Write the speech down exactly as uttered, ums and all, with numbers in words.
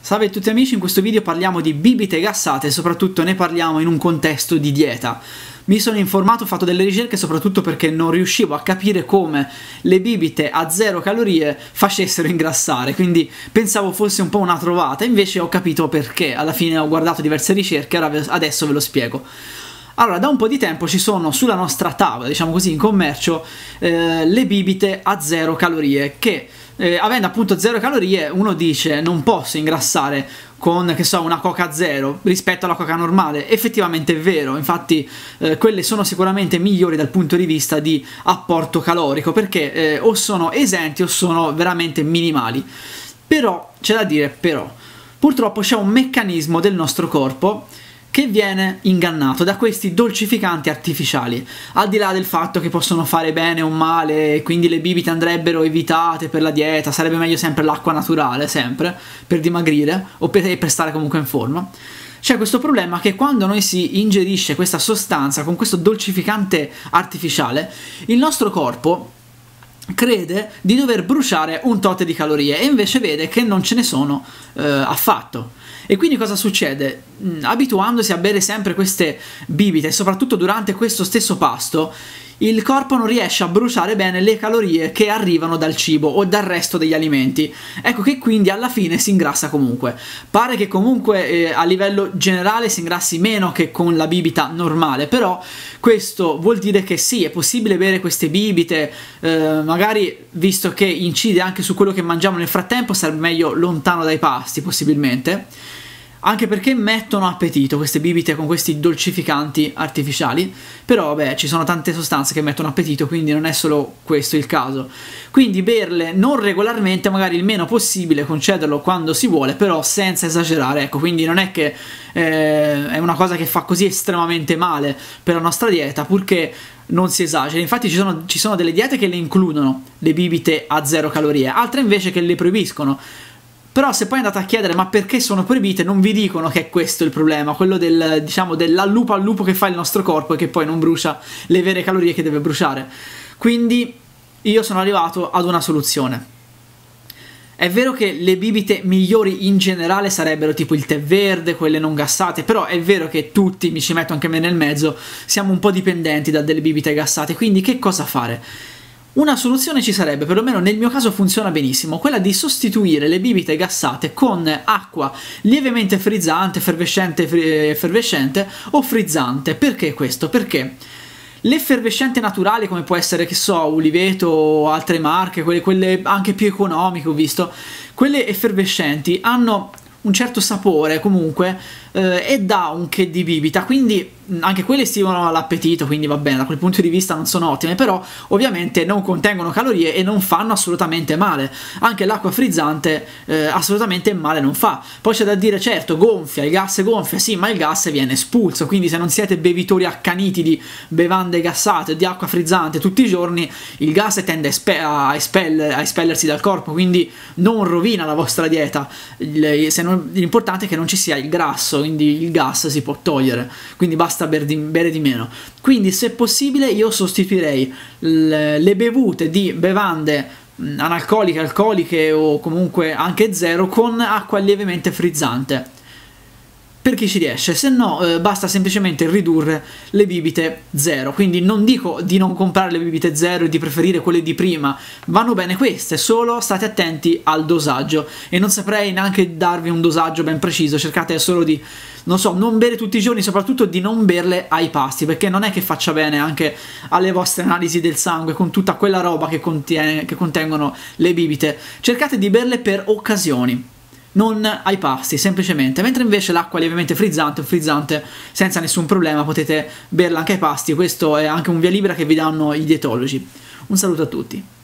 Salve a tutti amici, in questo video parliamo di bibite gassate e soprattutto ne parliamo in un contesto di dieta. Mi sono informato, ho fatto delle ricerche soprattutto perché non riuscivo a capire come le bibite a zero calorie facessero ingrassare, quindi pensavo fosse un po' una trovata, invece ho capito perché. Alla fine ho guardato diverse ricerche e adesso ve lo spiego. Allora, da un po' di tempo ci sono sulla nostra tavola, diciamo così, in commercio, eh, le bibite a zero calorie che, eh, avendo appunto zero calorie, uno dice non posso ingrassare con, che so, una Coca zero rispetto alla Coca normale. Effettivamente è vero, infatti eh, quelle sono sicuramente migliori dal punto di vista di apporto calorico, perché eh, o sono esenti o sono veramente minimali. Però, c'è da dire però, purtroppo c'è un meccanismo del nostro corpo che viene ingannato da questi dolcificanti artificiali, al di là del fatto che possono fare bene o male, quindi le bibite andrebbero evitate per la dieta, sarebbe meglio sempre l'acqua naturale, sempre, per dimagrire o per, per stare comunque in forma. C'è questo problema che quando noi si ingerisce questa sostanza con questo dolcificante artificiale, il nostro corpo crede di dover bruciare un tot di calorie e invece vede che non ce ne sono eh, affatto. E quindi cosa succede? Abituandosi a bere sempre queste bibite, soprattutto durante questo stesso pasto, il corpo non riesce a bruciare bene le calorie che arrivano dal cibo o dal resto degli alimenti. Ecco che quindi alla fine si ingrassa comunque. Pare che comunque eh, a livello generale si ingrassi meno che con la bibita normale, però questo vuol dire che sì, è possibile bere queste bibite, eh, magari visto che incide anche su quello che mangiamo nel frattempo, sarebbe meglio lontano dai pasti possibilmente. Anche perché mettono appetito queste bibite con questi dolcificanti artificiali, però vabbè, ci sono tante sostanze che mettono appetito, quindi non è solo questo il caso. Quindi berle non regolarmente, magari il meno possibile, concederlo quando si vuole, però senza esagerare, ecco, quindi non è che eh, è una cosa che fa così estremamente male per la nostra dieta, purché non si esageri. Infatti ci sono, ci sono delle diete che le includono, le bibite a zero calorie, altre invece che le proibiscono. Però se poi andate a chiedere ma perché sono proibite, non vi dicono che è questo il problema, quello del, diciamo, dell'allupo al lupo che fa il nostro corpo e che poi non brucia le vere calorie che deve bruciare. Quindi io sono arrivato ad una soluzione. È vero che le bibite migliori in generale sarebbero tipo il tè verde, quelle non gassate, però è vero che tutti, mi ci metto anche me nel mezzo, siamo un po' dipendenti da delle bibite gassate, quindi che cosa fare? Una soluzione ci sarebbe, perlomeno nel mio caso funziona benissimo, quella di sostituire le bibite gassate con acqua lievemente frizzante, effervescente, effervescente o frizzante. Perché questo? Perché l'effervescente naturale, come può essere, che so, Uliveto o altre marche, quelle, quelle anche più economiche ho visto, quelle effervescenti hanno un certo sapore comunque eh, e dà un che di bibita, quindi anche quelle stimolano l'appetito, quindi va bene, da quel punto di vista non sono ottime, però ovviamente non contengono calorie e non fanno assolutamente male. Anche l'acqua frizzante eh, assolutamente male non fa. Poi c'è da dire, certo, gonfia, il gas gonfia, sì, ma il gas viene espulso, quindi se non siete bevitori accaniti di bevande gassate o di acqua frizzante tutti i giorni, il gas tende a, espe a, espell a espellersi dal corpo, quindi non rovina la vostra dieta. L'importante è che non ci sia il grasso, quindi il gas si può togliere, quindi basta bere di, bere di meno. Quindi se possibile io sostituirei le, le bevute di bevande analcoliche, alcoliche o comunque anche zero con acqua lievemente frizzante, per chi ci riesce. Se no eh, basta semplicemente ridurre le bibite zero. Quindi non dico di non comprare le bibite zero e di preferire quelle di prima, vanno bene queste, solo state attenti al dosaggio, e non saprei neanche darvi un dosaggio ben preciso. Cercate solo di, non so, non bere tutti i giorni, soprattutto di non berle ai pasti, perché non è che faccia bene anche alle vostre analisi del sangue con tutta quella roba che, contiene, che contengono le bibite. Cercate di berle per occasioni, non ai pasti semplicemente, mentre invece l'acqua lievemente frizzante o frizzante senza nessun problema potete berla anche ai pasti. Questo è anche un via libera che vi danno i dietologi. Un saluto a tutti.